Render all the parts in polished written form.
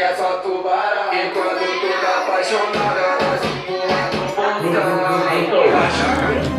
é só tubarão. E quando tu tá apaixonada, nós pula no montão. Relaxa.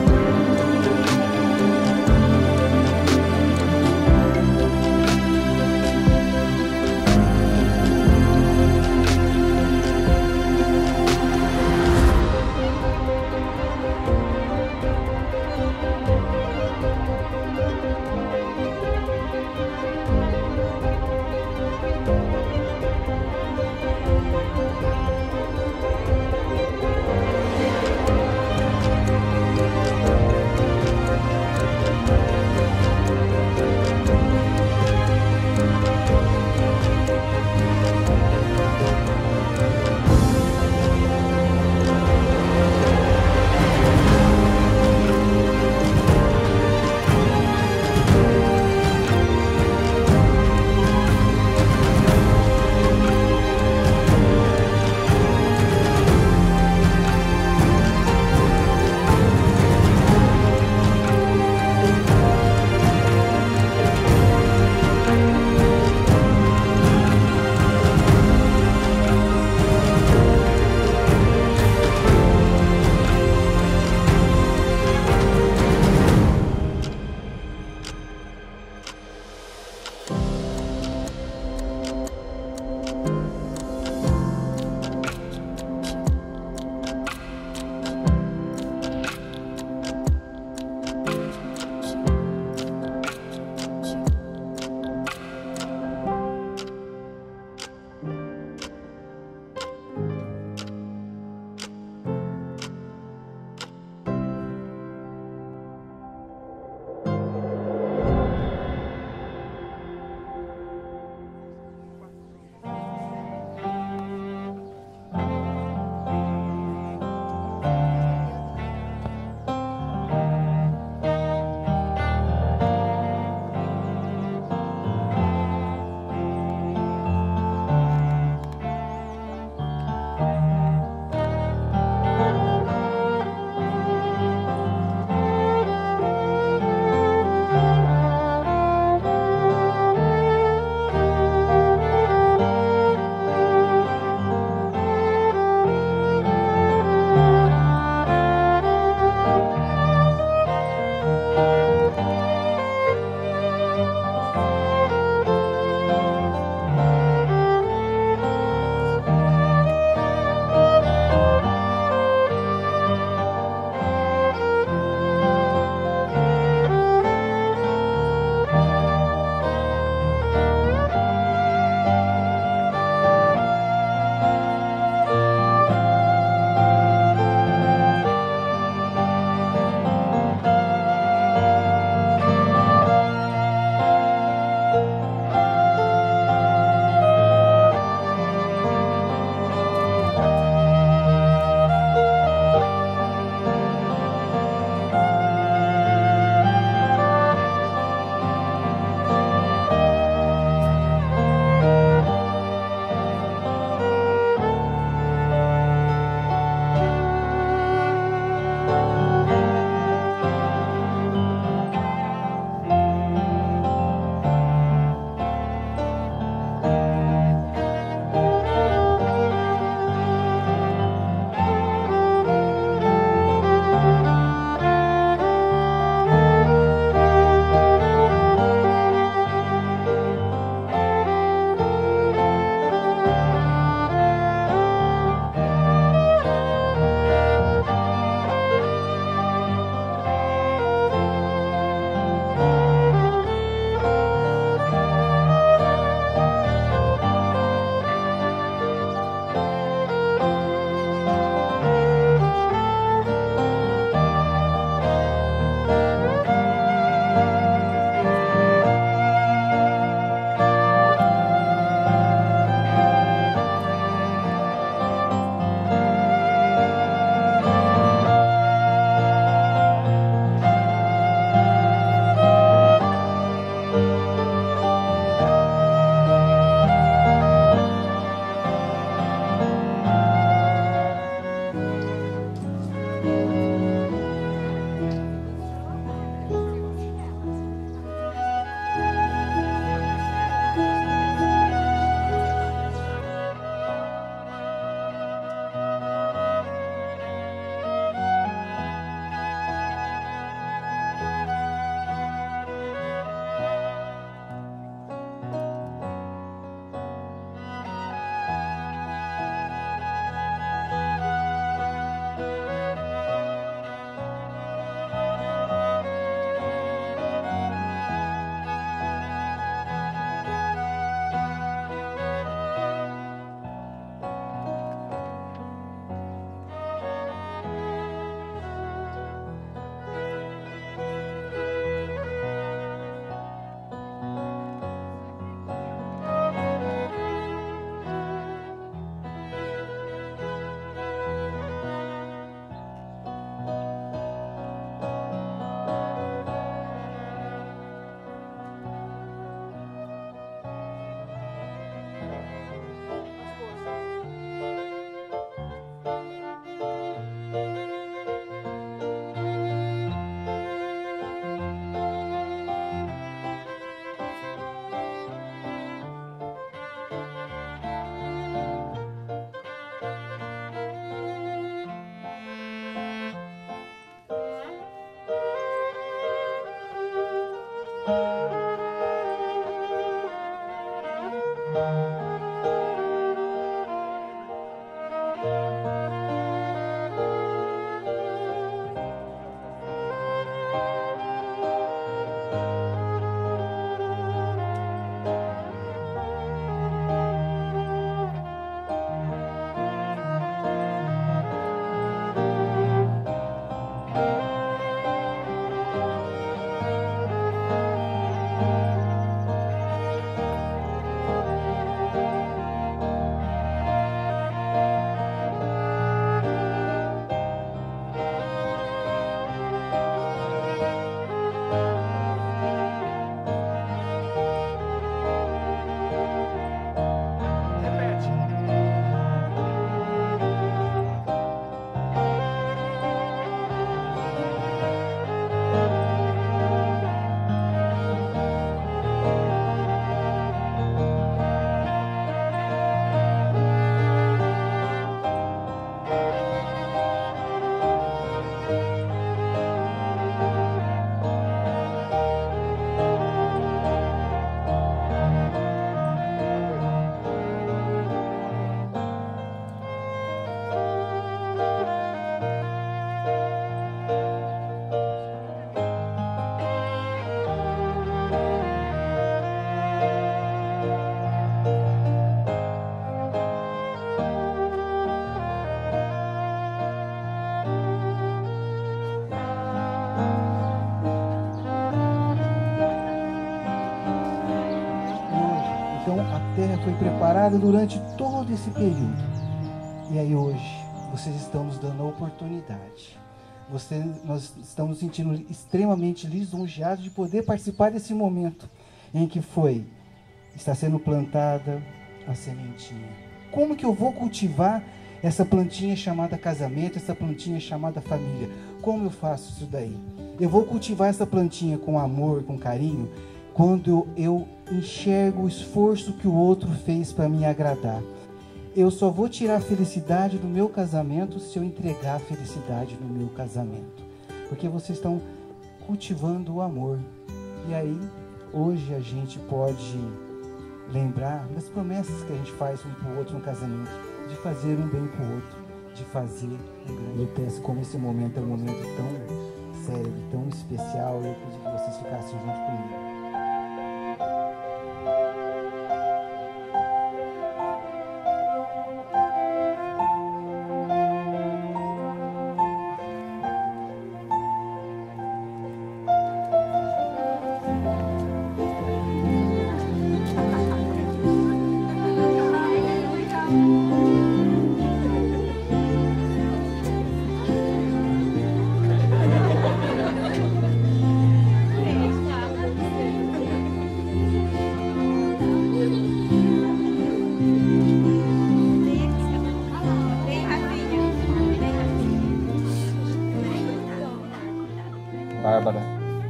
terra foi preparada durante todo esse período. E aí hoje, vocês estão nos dando a oportunidade. Nós estamos nos sentindo extremamente lisonjeados de poder participar desse momento em que está sendo plantada a sementinha. Como que eu vou cultivar essa plantinha chamada casamento, essa plantinha chamada família? Como eu faço isso daí? Eu vou cultivar essa plantinha com amor, com carinho, quando eu enxergo o esforço que o outro fez para me agradar. Eu só vou tirar a felicidade do meu casamento se eu entregar a felicidade no meu casamento. Porque vocês estão cultivando o amor. E aí, hoje a gente pode lembrar das promessas que a gente faz um para o outro no casamento, de fazer um bem para o outro, de fazer um grande. Eu peço, como esse momento é um momento tão sério, tão especial, eu pedi que vocês ficassem junto comigo. Bárbara,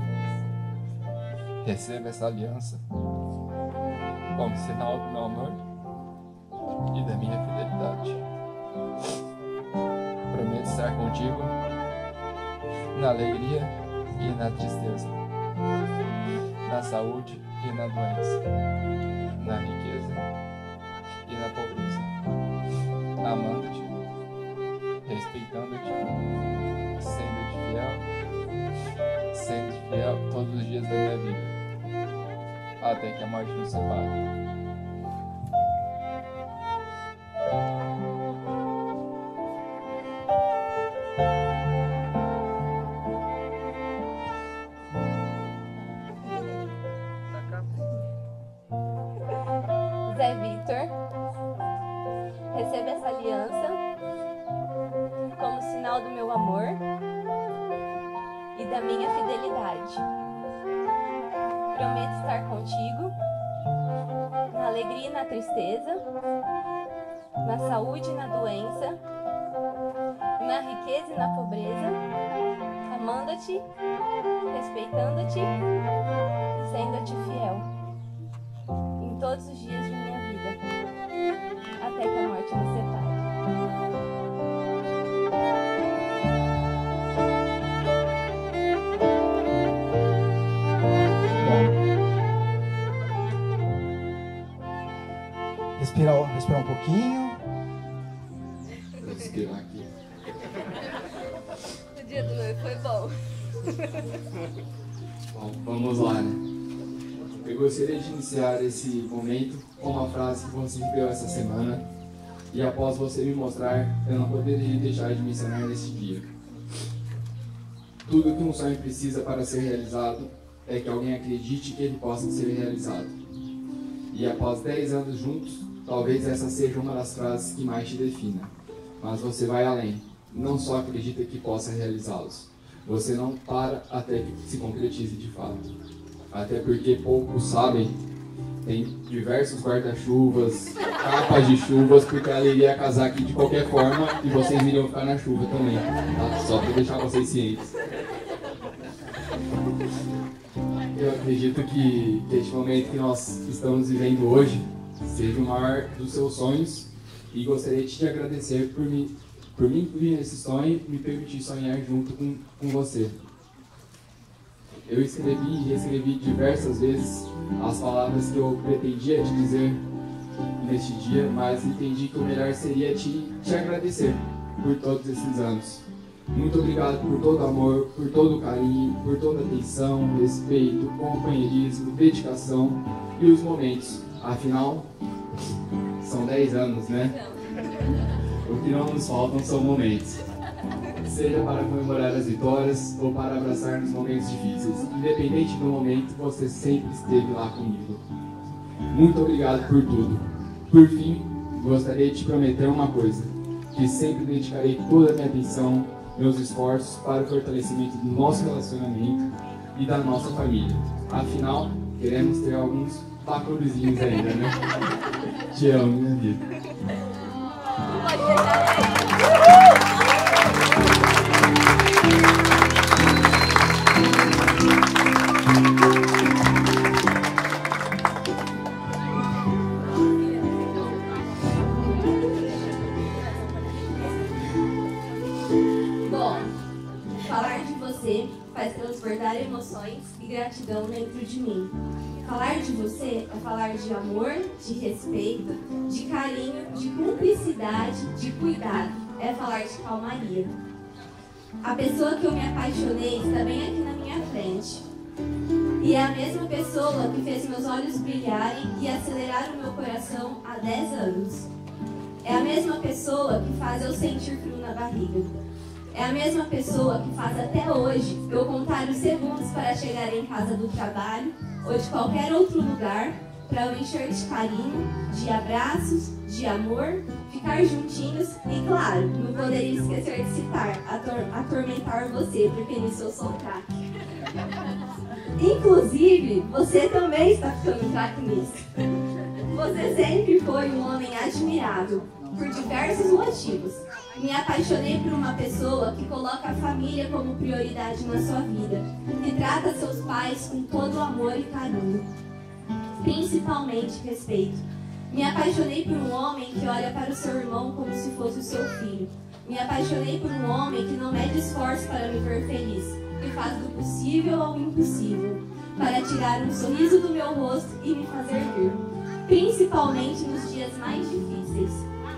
receba essa aliança como sinal do meu amor e da minha fidelidade. Prometo estar contigo na alegria e na tristeza, na saúde e na doença, na riqueza e na pobreza, amando-te, respeitando-te, sendo fiel todos os dias da minha vida, até que a morte nos separe. Zé Vitor, receba essa aliança como sinal do meu amor e da minha fidelidade. Prometo estar contigo na alegria e na tristeza, na saúde e na doença, na riqueza e na pobreza, amando-te, respeitando-te e sendo-te fiel em todos os dias de minha vida, até que a morte nos separe. Respirar um pouquinho. Vou respirar aqui. O dia do noivo foi bom. Bom, vamos lá, né? Eu gostaria de iniciar esse momento com uma frase que você viveu essa semana e após você me mostrar, eu não poderia deixar de mencionar nesse dia. Tudo que um sonho precisa para ser realizado é que alguém acredite que ele possa ser realizado. E após 10 anos juntos, talvez essa seja uma das frases que mais te defina. Mas você vai além. Não só acredita que possa realizá-los. Você não para até que se concretize de fato. Até porque poucos sabem, tem diversos guarda-chuvas, capas de chuvas, porque ela iria casar aqui de qualquer forma e vocês iriam ficar na chuva também, tá? Só para deixar vocês cientes. Eu acredito que este momento que nós estamos vivendo hoje seja o maior dos seus sonhos e gostaria de te agradecer por me incluir nesse sonho e me permitir sonhar junto com você. Eu escrevi e reescrevi diversas vezes as palavras que eu pretendia te dizer neste dia, mas entendi que o melhor seria te agradecer por todos esses anos. Muito obrigado por todo o amor, por todo o carinho, por toda a atenção, respeito, companheirismo, dedicação e os momentos. Afinal, são 10 anos, né? O que não nos faltam são momentos. Seja para comemorar as vitórias ou para abraçar nos momentos difíceis. Independente do momento, você sempre esteve lá comigo. Muito obrigado por tudo. Por fim, gostaria de te prometer uma coisa, que sempre dedicarei toda a minha atenção, meus esforços para o fortalecimento do nosso relacionamento e da nossa família. Afinal, queremos ter alguns pacoruzinhos ainda, né? Te amo, minha vida. Faz transbordar emoções e gratidão dentro de mim. Falar de você é falar de amor, de respeito, de carinho, de cumplicidade, de cuidado. É falar de calmaria. A pessoa que eu me apaixonei está bem aqui na minha frente. E é a mesma pessoa que fez meus olhos brilharem e acelerar o meu coração há 10 anos. É a mesma pessoa que faz eu sentir frio na barriga. É a mesma pessoa que faz até hoje eu contar os segundos para chegar em casa do trabalho ou de qualquer outro lugar para eu encher de carinho, de abraços, de amor, ficar juntinhos e, claro, não poderia esquecer de citar, atormentar você, porque nisso eu sou craque. Inclusive, você também está ficando craque nisso. Você sempre foi um homem admirável, por diversos motivos. Me apaixonei por uma pessoa que coloca a família como prioridade na sua vida, que trata seus pais com todo o amor e carinho, principalmente respeito. Me apaixonei por um homem que olha para o seu irmão como se fosse o seu filho. Me apaixonei por um homem que não mede esforço para me ver feliz, que faz do possível ao impossível, para tirar um sorriso do meu rosto e me fazer rir, principalmente nos dias mais difíceis.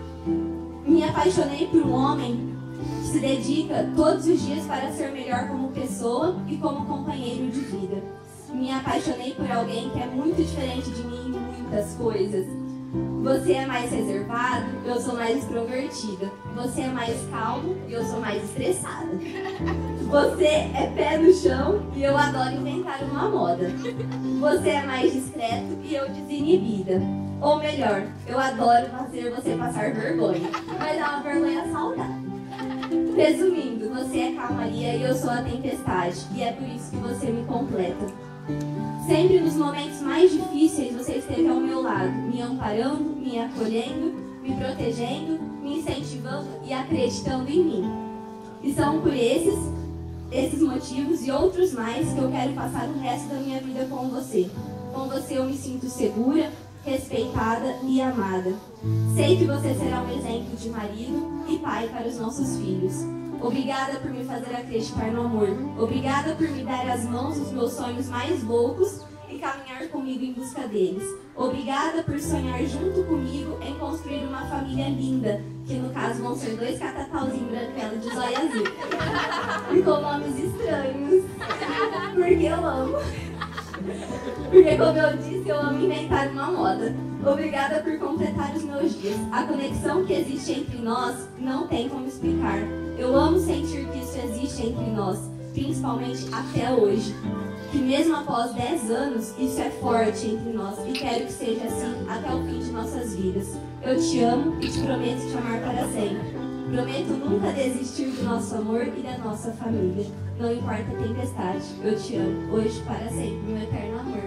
Me apaixonei por um homem que se dedica todos os dias para ser melhor como pessoa e como companheiro de vida. Me apaixonei por alguém que é muito diferente de mim em muitas coisas. Você é mais reservado, eu sou mais extrovertida. Você é mais calmo e eu sou mais estressada. Você é pé no chão e eu adoro inventar uma moda. Você é mais discreto e eu desinibida. Ou melhor, eu adoro fazer você passar vergonha, mas é uma vergonha saudável. Resumindo, você é calmaria e eu sou a tempestade, e é por isso que você me completa. Sempre nos momentos mais difíceis você esteve ao meu lado, me amparando, me acolhendo, me protegendo, me incentivando e acreditando em mim. E são por esses motivos e outros mais que eu quero passar o resto da minha vida com você. Com você eu me sinto segura, respeitada e amada. Sei que você será um exemplo de marido e pai para os nossos filhos. Obrigada por me fazer acreditar no amor. Obrigada por me dar as mãos nos meus sonhos mais loucos e caminhar comigo em busca deles. Obrigada por sonhar junto comigo em construir uma família linda, que no caso vão ser 2 catatauzinhos branquelos de zóio azul. E com nomes estranhos, porque eu amo. Porque, como eu disse, eu amo inventar uma moda. Obrigada por completar os meus dias. A conexão que existe entre nós não tem como explicar. Eu amo sentir que isso existe entre nós, principalmente até hoje. Que mesmo após 10 anos, isso é forte entre nós e quero que seja assim até o fim de nossas vidas. Eu te amo e te prometo te amar para sempre. Prometo nunca desistir do nosso amor e da nossa família. Não importa a tempestade, eu te amo, hoje para sempre, meu eterno amor.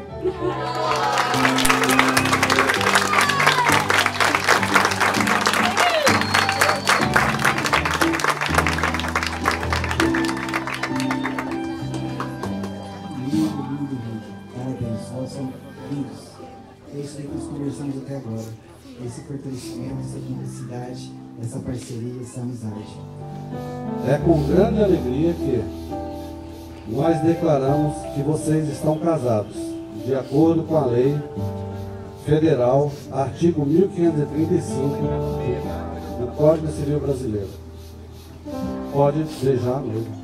Parabéns, nós somos lindos. É isso aí que nós conversamos até agora. Esse fortalecimento, essa cumplicidade, essa parceria, essa amizade. É com grande alegria que nós declaramos que vocês estão casados, de acordo com a lei federal, artigo 1535 do Código Civil Brasileiro. Pode beijar mesmo.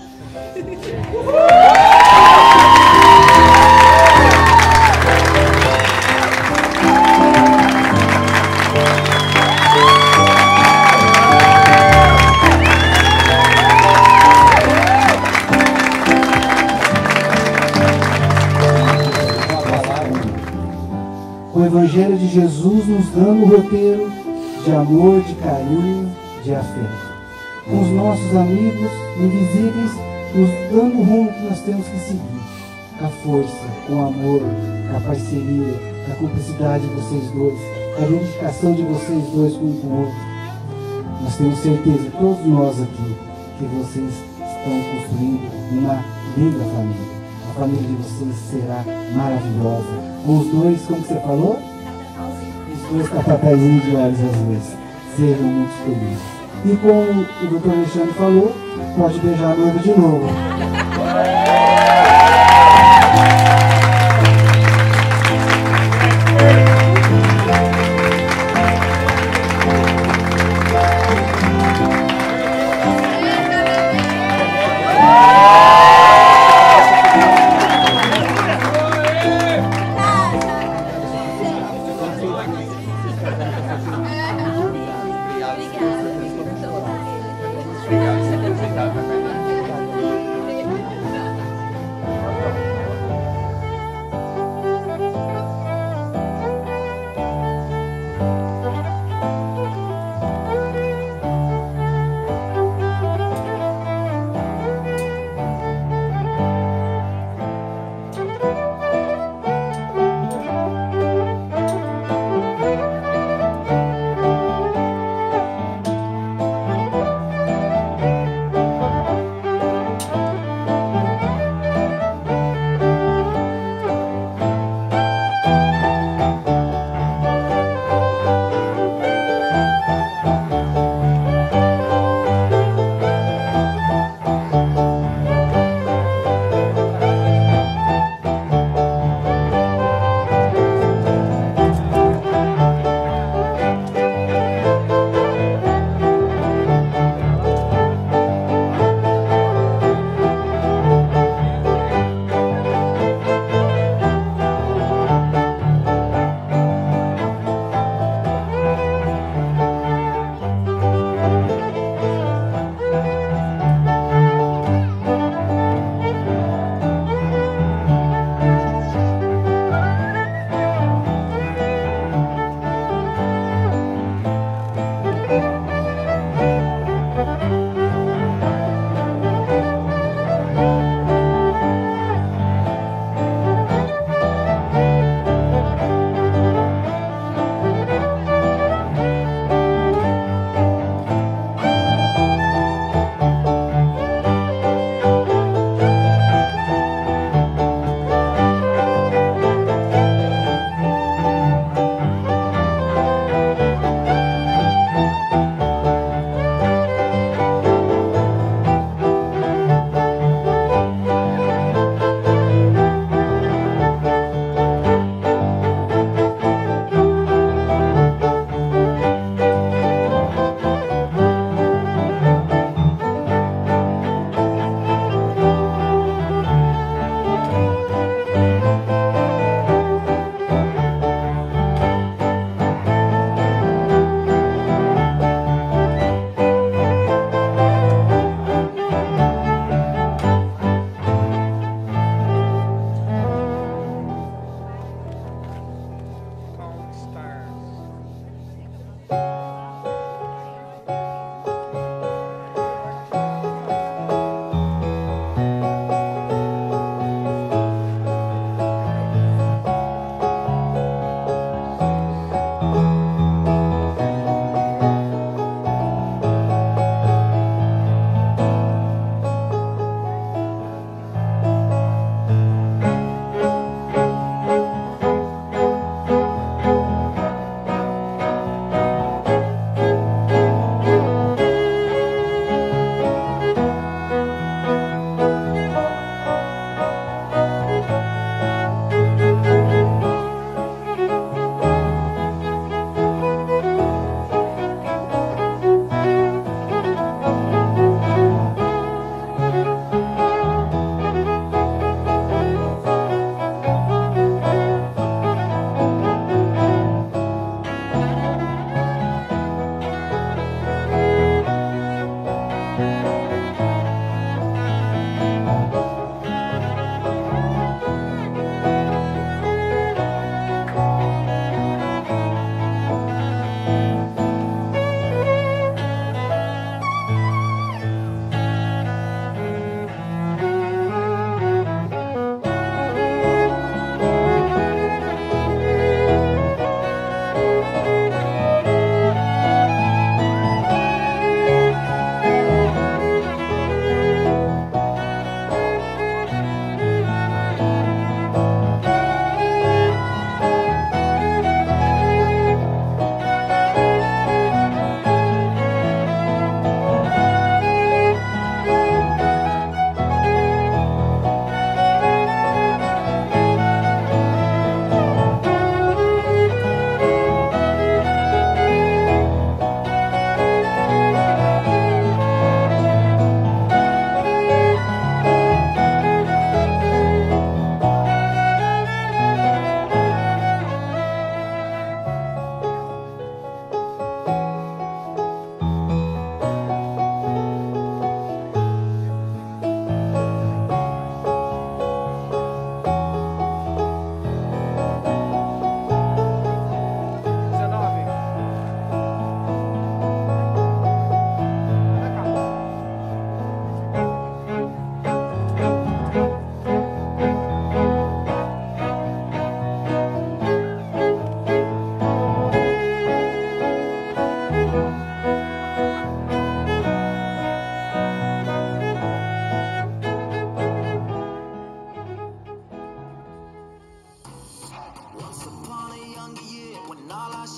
O Evangelho de Jesus nos dando o roteiro de amor, de carinho, de afeto. Com os nossos amigos invisíveis, nos dando o rumo que nós temos que seguir. Com a força, com o amor, com a parceria, com a cumplicidade de vocês dois, com a dedicação de vocês dois um com o outro. Nós temos certeza, todos nós aqui, que vocês estão construindo uma linda família. A família de vocês será maravilhosa. Com os dois, como você falou? Os 2 catatáuzinhos de olhos azuis. Sejam muito felizes. E como o doutor Alexandre falou, pode beijar a noiva de novo.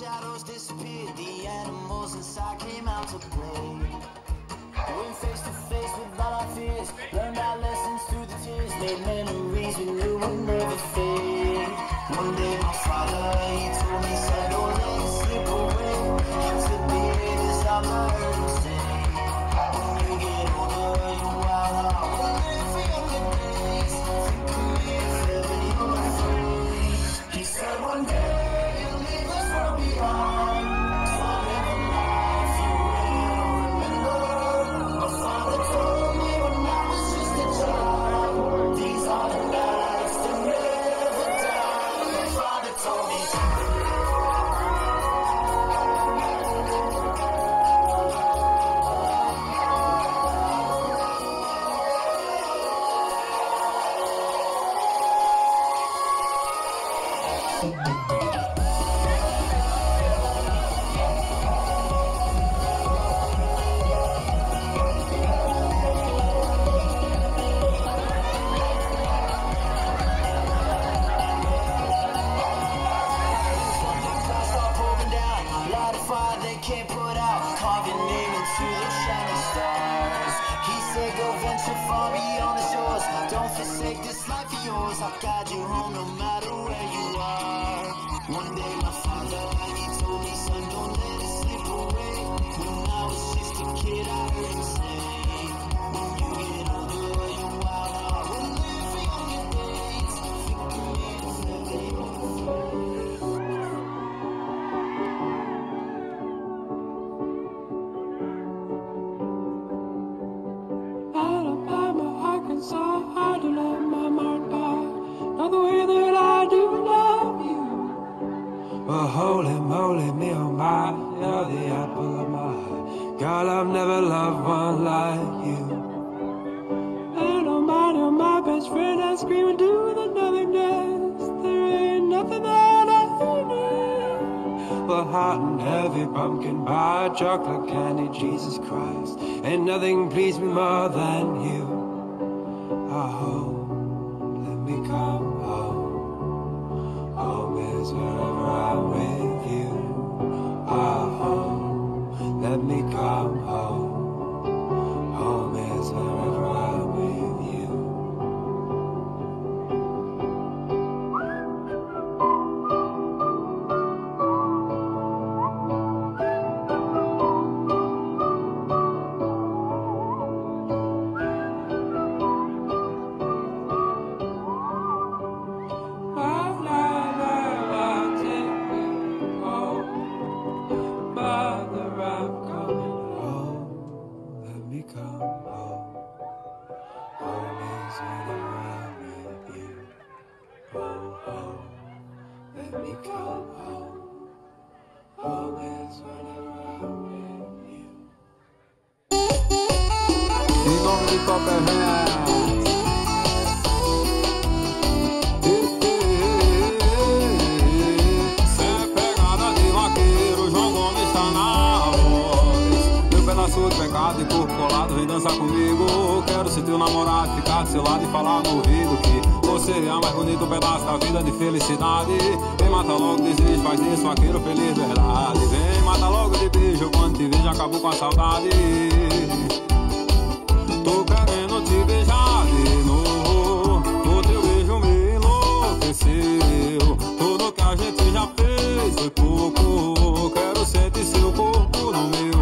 shadows disappeared, the animals inside came out to play. Went face to face with all our fears, learned our lessons through the tears, made memories we knew would never fade. One day my father, he told me, son, don't let it slip away. He took me in as I heard him say, when you get older, you wild out, will live for younger days. Think of me if ever you're afraid. He said one day you'll leave this world behind. Whatever life you will remember. My father told me when I was just a child, these are the nights that never die. My father told me. I'll guide you home no matter where you are. One day my father, he told me, son, don't let it slip away. When I was just a kid, I heard him say, when you get older, you wild out, will live for younger days. Think of me if ever you're Alabama, Arkansas, I do love my Martha. Not the way that I do love you. Well, holy moly, me oh my, you're the apple of my eye. Girl, I've never loved one like you. And oh my best friend, I scream into the nothingness. There ain't nothing that I need. Well, hot and heavy pumpkin pie, chocolate candy, Jesus Christ. Ain't nothing pleased me more than you. Oh, let me come home. Home is wherever I'm with you. Oh, let me come home. Home is wherever I'm with you. De corpo colado, vem dançar comigo. Quero ser teu namorado, ficar do seu lado e falar no ouvido que você é o mais bonito pedaço da vida de felicidade. Vem mata logo desejo, faz disso vaqueiro feliz, verdade. Vem mata logo de beijo, quando te vejo acabou com a saudade. Tô querendo te beijar de novo, o teu beijo me enlouqueceu. Tudo que a gente já fez foi pouco, quero sentir seu corpo no meu.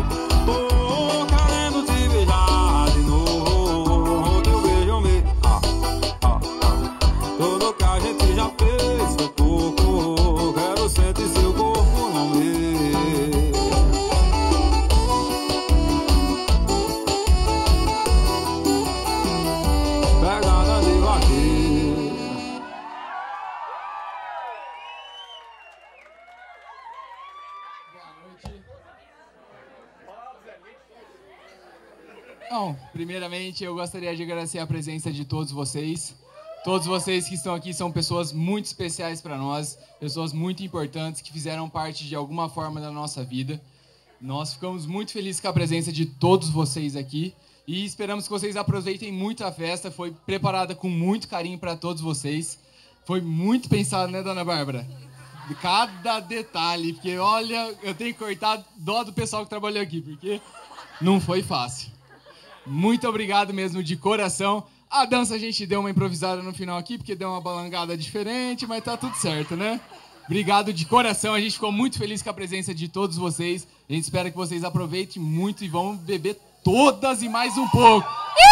Bom, primeiramente eu gostaria de agradecer a presença de todos vocês. Todos vocês que estão aqui são pessoas muito especiais para nós, pessoas muito importantes que fizeram parte de alguma forma da nossa vida. Nós ficamos muito felizes com a presença de todos vocês aqui e esperamos que vocês aproveitem muito a festa. Foi preparada com muito carinho para todos vocês. Foi muito pensado, né, Dona Bárbara? cada detalhe, porque olha, eu tenho que cortar dó do pessoal que trabalhou aqui, porque não foi fácil. Muito obrigado mesmo, de coração. A dança a gente deu uma improvisada no final aqui, porque deu uma balangada diferente, mas tá tudo certo, né? Obrigado de coração, a gente ficou muito feliz com a presença de todos vocês. A gente espera que vocês aproveitem muito e vão beber todas e mais um pouco.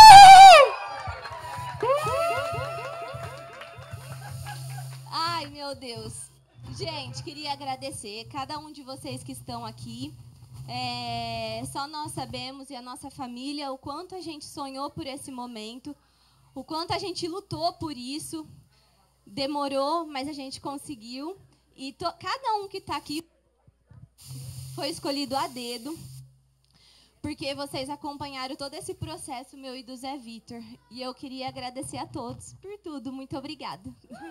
Ai, meu Deus. Gente, queria agradecer cada um de vocês que estão aqui. Só nós sabemos, e a nossa família, o quanto a gente sonhou por esse momento, o quanto a gente lutou por isso. Demorou, mas a gente conseguiu. E cada um que está aqui foi escolhido a dedo, porque vocês acompanharam todo esse processo, meu e do Zé Vitor. E eu queria agradecer a todos por tudo. Muito obrigada.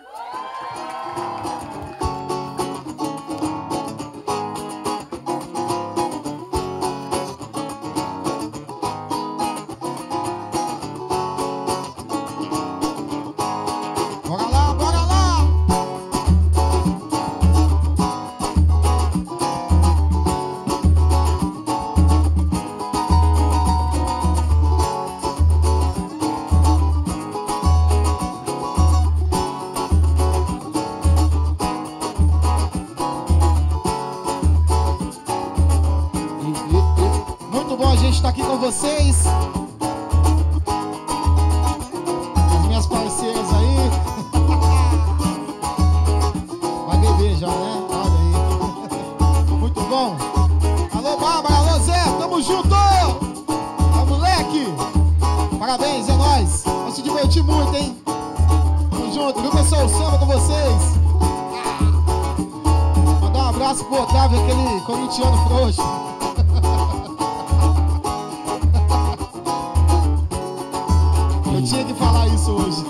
Bora lá, bora lá! Muito bom a gente estar aqui com vocês. As minhas parceiras aí. Vai beber já, né? Olha aí. Muito bom. Alô, Bárbara, alô, Zé, tamo junto! Ó, moleque! Parabéns, é nóis. Vamos se divertir muito, hein? Tamo junto, viu, pessoal? O samba com vocês. Mandar um abraço pro Otávio, aquele corintiano frouxo. Eu tinha que falar isso hoje.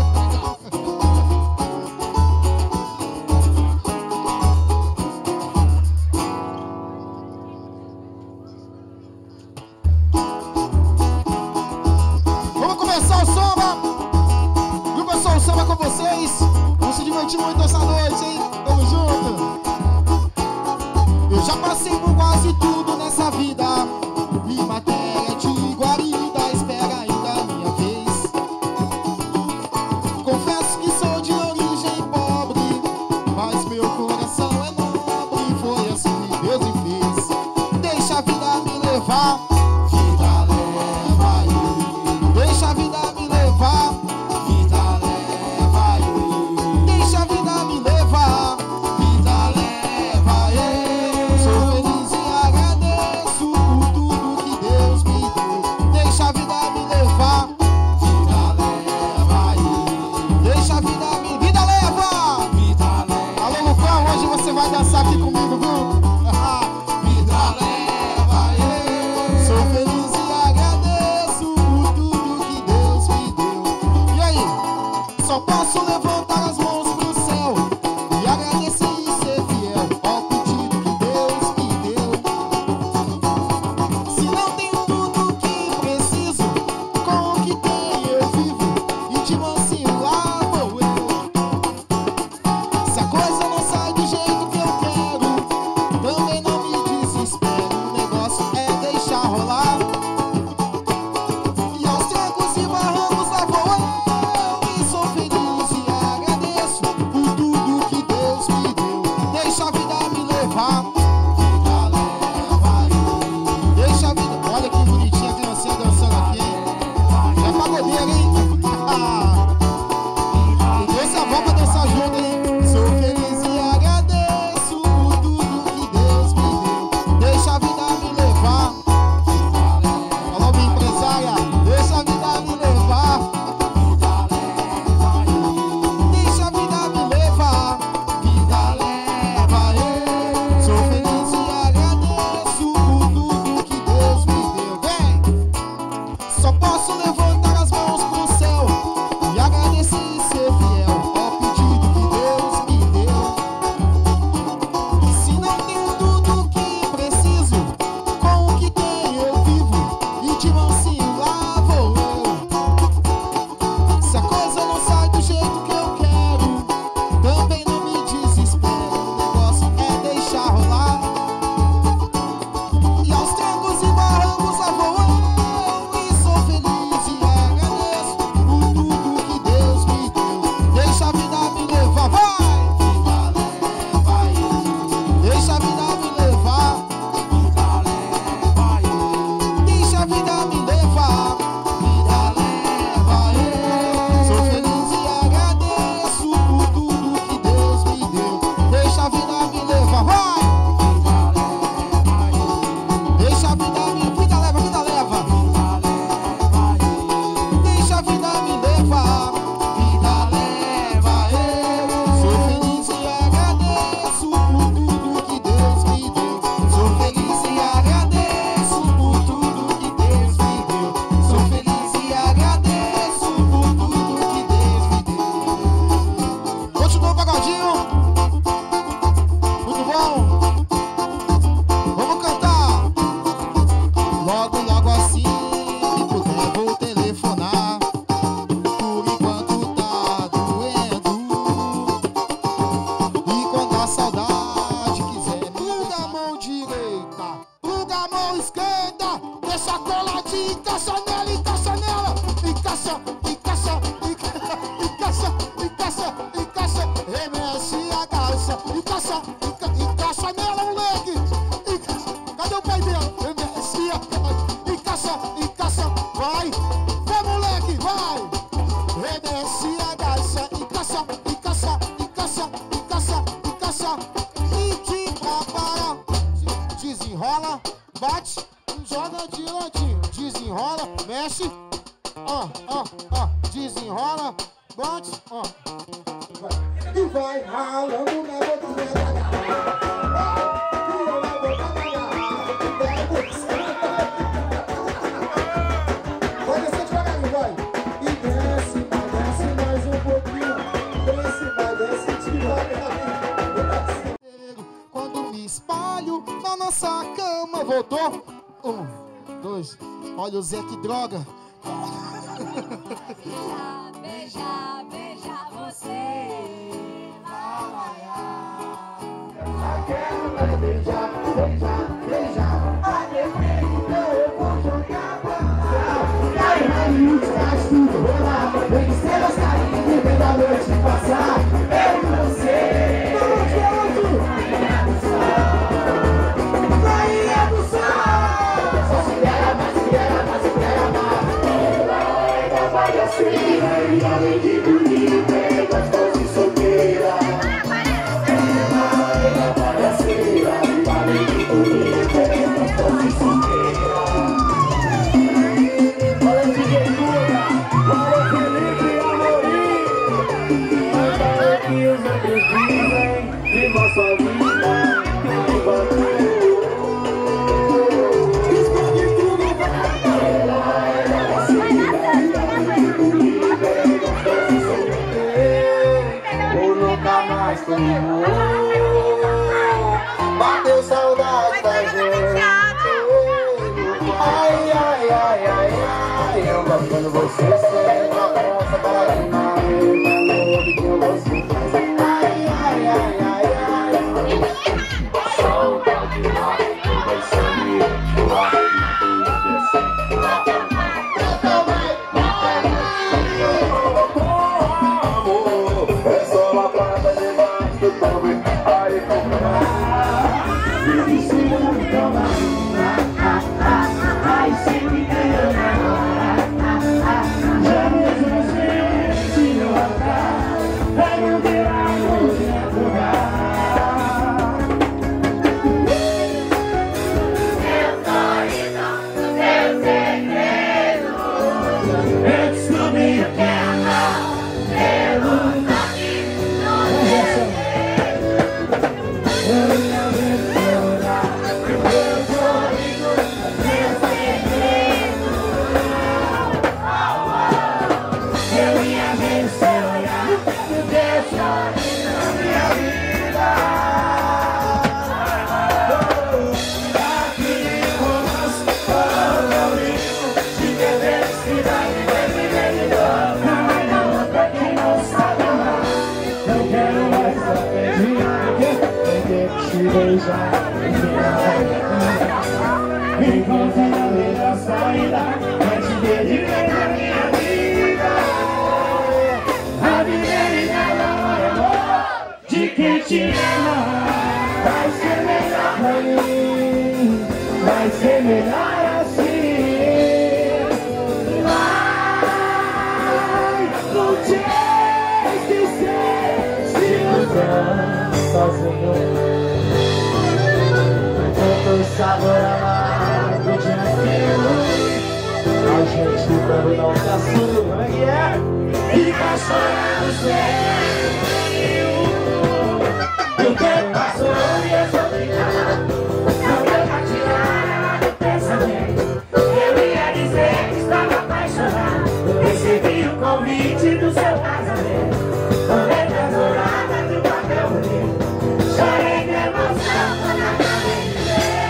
Vamos começar o samba. Viu, pessoal? O samba com vocês. Vamos se divertir muito essa noite, hein? Tamo junto. Eu já passei por quase tudo nessa vida. E matéria de guarida espera ainda a minha vez. Confesso que sou de origem pobre, mas meu coração é nobre. Foi assim que Deus me fez. Deixa a vida me levar. Vida leva eu. Deixa a vida me levar. Vida leva eu. Deixa a vida me levar. Vida leva eu. Sou feliz e agradeço por tudo que Deus me deu. Deixa a vida me levar. Vida leva eu. Deixa a vida me... Vida leva! Vida leva. Alô, Lucão, hoje você vai dançar aqui comigo, viu? Vida leva eu. encaixa nela, encaixa nela. Encaixa, encaixa, encaixa, encaixa, encaixa. Remexe, agacha, encaixa, encaixa nela, moleque. Cadê o pai dela? Remexe, agacha, encaixa, encaixa, vai. Vai, moleque, vai. Remexe, agacha, encaixa, encaixa, encaixa, encaixa, encaixa. E te prepara. Desenrola, bate, joga de ladinho. Desenrola, mexe. Desenrola, bate, e vai ralando na boca da garrafa. Vai descer devagarinho, vai. E desce mais um pouquinho. Desce devagarinho. Quando me espalho na nossa cama, voltou. 1, 2, olha o Zé, que droga. Beija, beija você. Eu quero mais beijar, beijar, beijar. Então eu vou jogar pra você. Cai raio, traz tudo rolar. Vem ser os carinhos que vem da noite passar. Eu e você. Rainha do sol. Rainha do sol. Só se der, mas se der, mas se der, mas. Ela é da bagaceira. E além de bonita, é gostosa e solteira. Bateu saudade da gente. Ai, ai, ai, ai, ai. Eu gosto quando você senta a porta para animar. Que eu gosto de fazer. Ai, ai, ai, ai, ai. Saudade lá, eu vai sair. Lá, é só uma prata debaixo do pobre. Aí me ensina a tomar. Ai, sempre ganhando. Já mesmo você se não atrás, vai não ter amor de apurar. Meu sonho, seu segredo. Eu descobri o que é amar. Pelo caminho. Enquanto a vida sairá, vai te dedicar na minha vida. A viver e nada é amor de quem te ama. Vai ser melhor pra mim, vai ser melhor assim. Vai, não te esquecer, se não sozinho. O sabor amargo de aquilo. A gente quando não tá surdo, como é que é? Fica chorando sério. O tempo passou e eu sou obrigado. Não deu pra tirar ela do pensamento. Eu ia dizer que estava apaixonado. Recebi o convite do seu casamento. Com letras douradas do papel bonito. Chorei de emoção quando acabei de ver.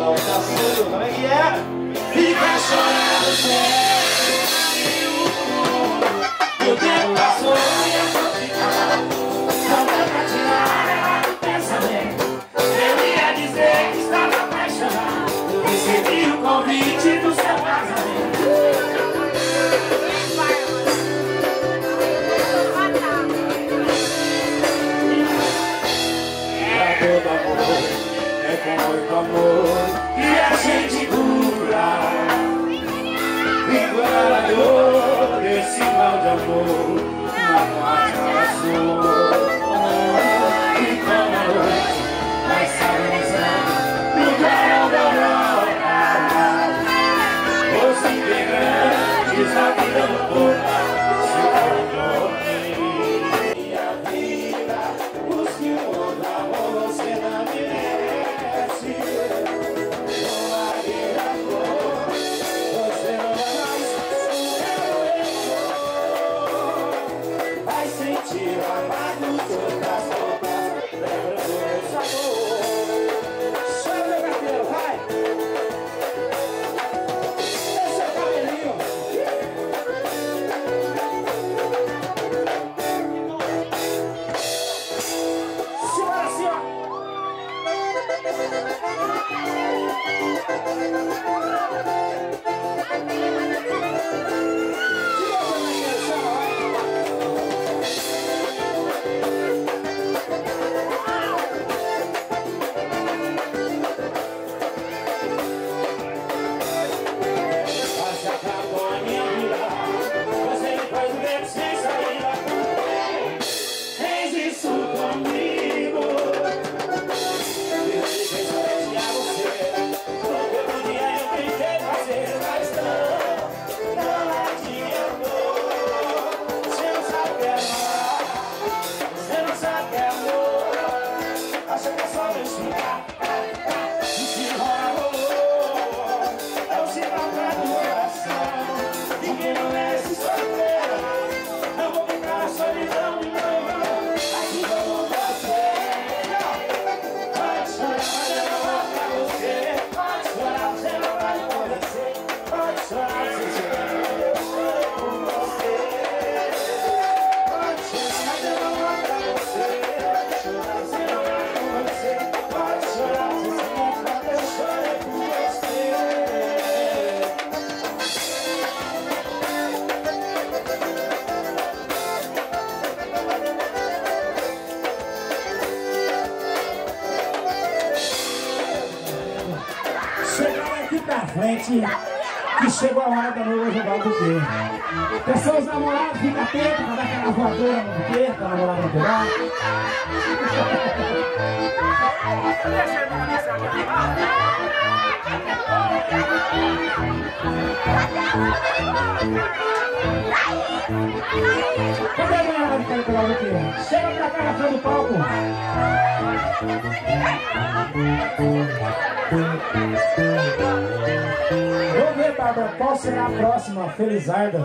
volta cedo. Como é que é? Fica chorando sério. O tempo passou e eu tô ficando. Não dá pra tirar ela do pensamento. Eu ia dizer que estava apaixonado. Recebi o convite do seu casamento. Todo amor é com muito amor que a gente cura. Igual a dor desse mal de amor na nossa relação. E como a noite vai saborizando no clarão da aurora. Os integrantes da vida no corpo se tornam minha vida. Os que o amor você não merece. Não largue a cor, você não vai mais ser. Vai sentir o amargo das roupas, lembra do meu sabor. Chama meu carteiro, vai! Esse é o cabelinho. Segura assim, ó. Mas acabou a minha vida. Você me faz ver sem saída. Fez isso comigo. Eu fiquei somente a você. Todo dia eu tentei fazer, mas não adiantou. Você não sabe que é amar. Você não sabe que é amor. Acha que é só me explicar. E se rolou, é o sinal do coração. Ninguém não merece sofrer. Não vou ficar na solidão de novo. Aqui vamos você. Pode chorar, mas eu não vou pra você. Pode chorar, você não vai acontecer. Pode chorar, se eu chorei por você. Pode chorar, mas eu não vou pra você. Pode chorar, você não vai acontecer. Pode chorar, se eu chorei por você. Chegaram aqui pra frente, que chegou a hora da noiva jogar o buquê. Pessoas namoradas, fica atento pra dar aquela voadora no buquê, pra namorar não pegar. Cadê a mulher que quer pegar o buquê? Chega pra cá na frente do palco. Vamos ver, Bárbara, qual será a próxima Felizarda?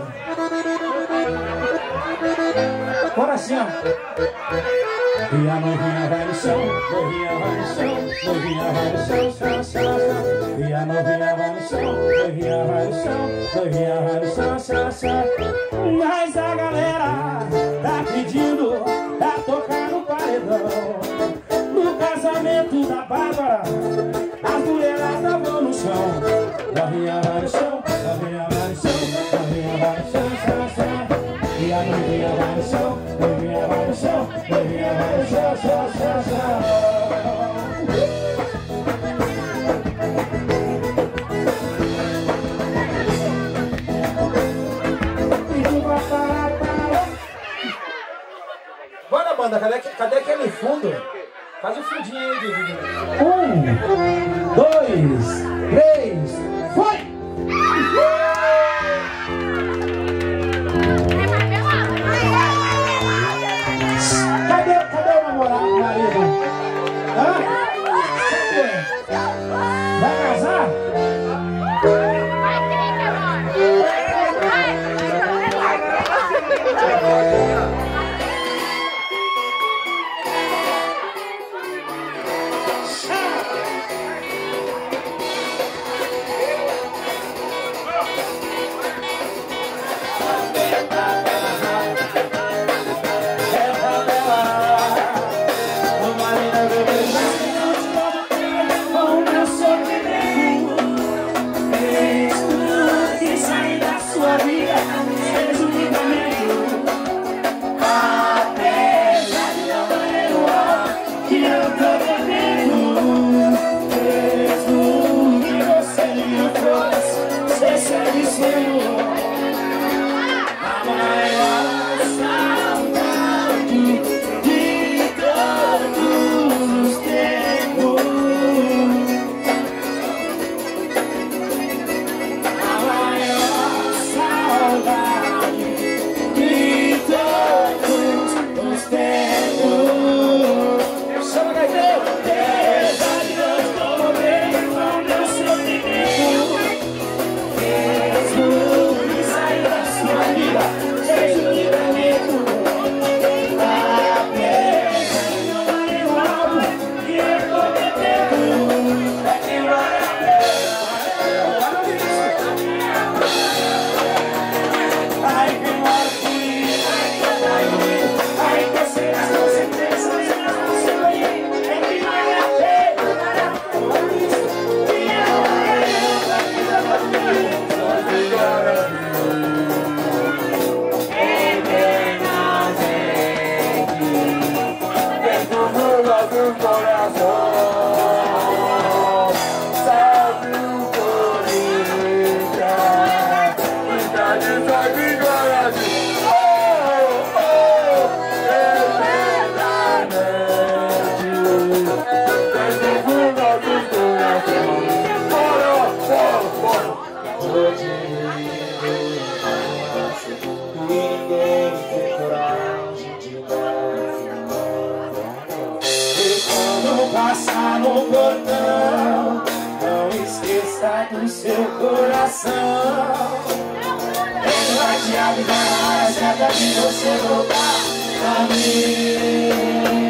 Bora assim, ó. E a novinha vai no chão, novinha vai no chão, novinha vai no chão, chão, chão, chão. E a novinha vai no chão, novinha vai no chão, novinha vai no chão, chão, chão. Mas a galera tá pedindo pra tocar no paredão. No casamento da Bárbara, as mulheradas vão no chão. Novinha vai no chão, novinha vai no chão, novinha vai no chão, chão, chão. E a novinha vai no chão, novinha vai no chão, novinha vai no chão, chão, chão, chão. Bora, banda, cadê aquele fundo? Faz o fundinho aí, Didi. 1, 2, 3, foi! Cadê o namorado, marido? Hã? Vai casar? passar no portão, não esqueça do seu coração. Pega a chave da rajada de você voltar pra mim.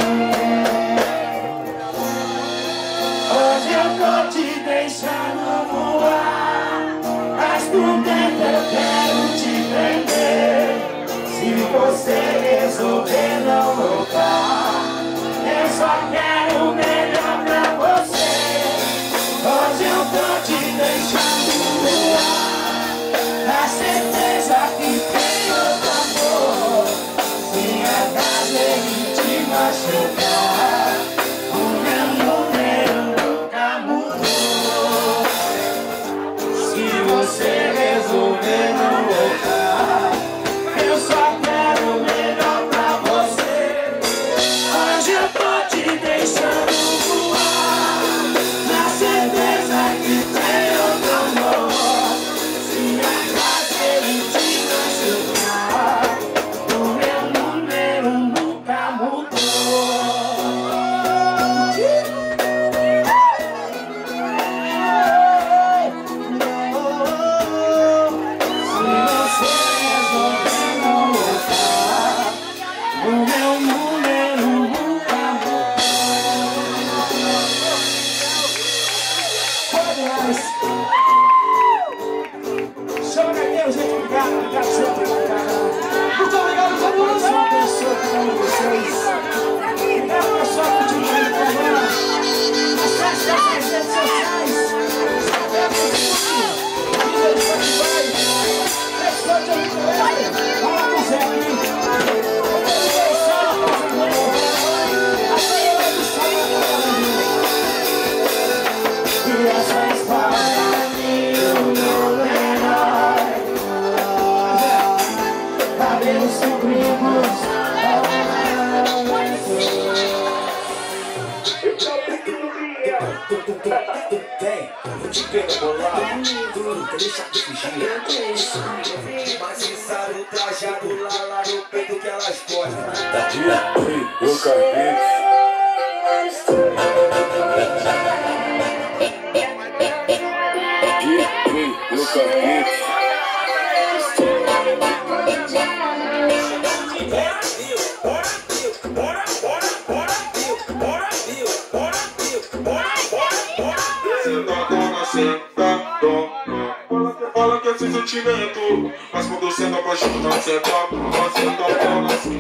Hoje eu tô te deixando voar, mas por dentro eu quero te prender. Se você resolver não voltar, eu só quero o melhor pra você. Hoje eu tô te deixando voar, na certeza que tem outro amor. Se acaso ele te machucar, o meu número nunca mudou. Se você resolver não voltar, eu só quero o melhor pra você. Hoje eu tô te deixando voar, na certeza que tem outro amor. Se acaso ele te machucar, o meu número nunca mudou. Se você resolver não voltar, o meu número nunca mudou. Pode mais. Chama Deus, gente, obrigado, obrigado, senhor, obrigado. Muito obrigado a todo mundo. Sou uma pessoa que amo vocês. É uma pessoa que te manda pra lá. Acesse as minhas redes sociais. Escreve no YouTube. Vida de Spotify. Pessoa de Amigo. Fala com o Zé aqui. Vou te pegar bolado, nunca deixar de fugir. Mas se sabe o trajado lá no peito que elas gostam. Tá dia, eu carreguei. Eu carreguei. Fala que é sem sentimento, mas quando você não apaixona, você tá bola assim.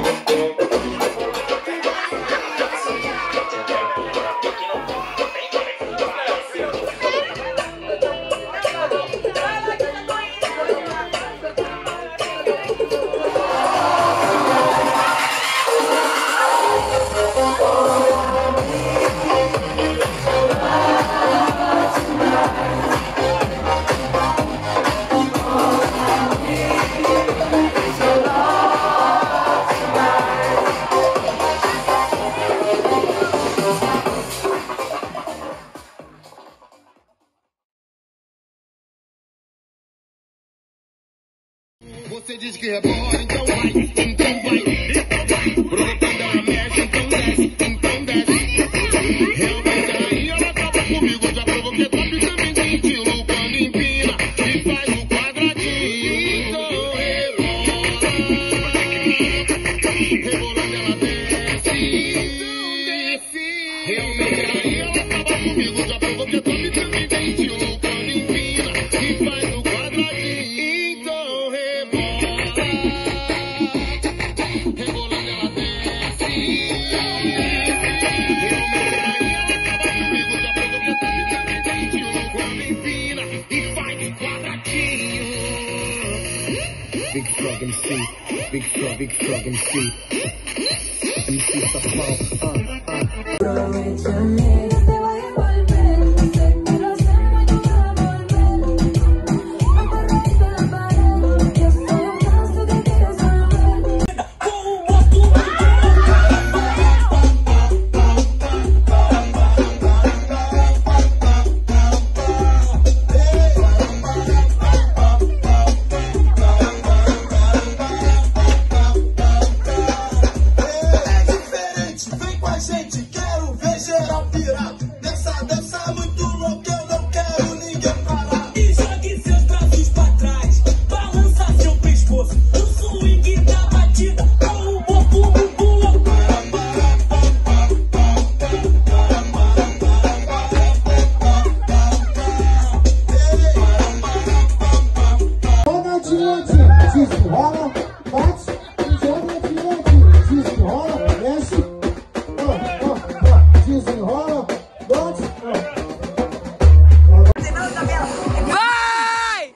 Você diz que é bom, então vai, então vai, brotando ela mexe, então desce, então desce. Realmente aí ela tava comigo, já provoquei top também de estilo quando empina e faz o quadradinho. Rebolando ela desce, realmente aí ela tava comigo, já provoquei top também de estilo quando empina e faz o quadradinho. Big Frog MC, Big Frog MC. MC stop the ball, Vem com a gente, quero ver gente. virar. Nessa dança muito louca, eu não quero ninguém parar. E jogue seus braços pra trás, balança seu pescoço. O swing da batida, com o corpo muito louco. Joga diante, desenrola, bate. Joga diante, desenrola, mexe. Desenrola, bate. Vai!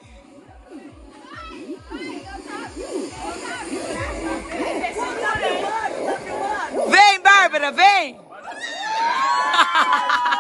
Vem, Bárbara, vem!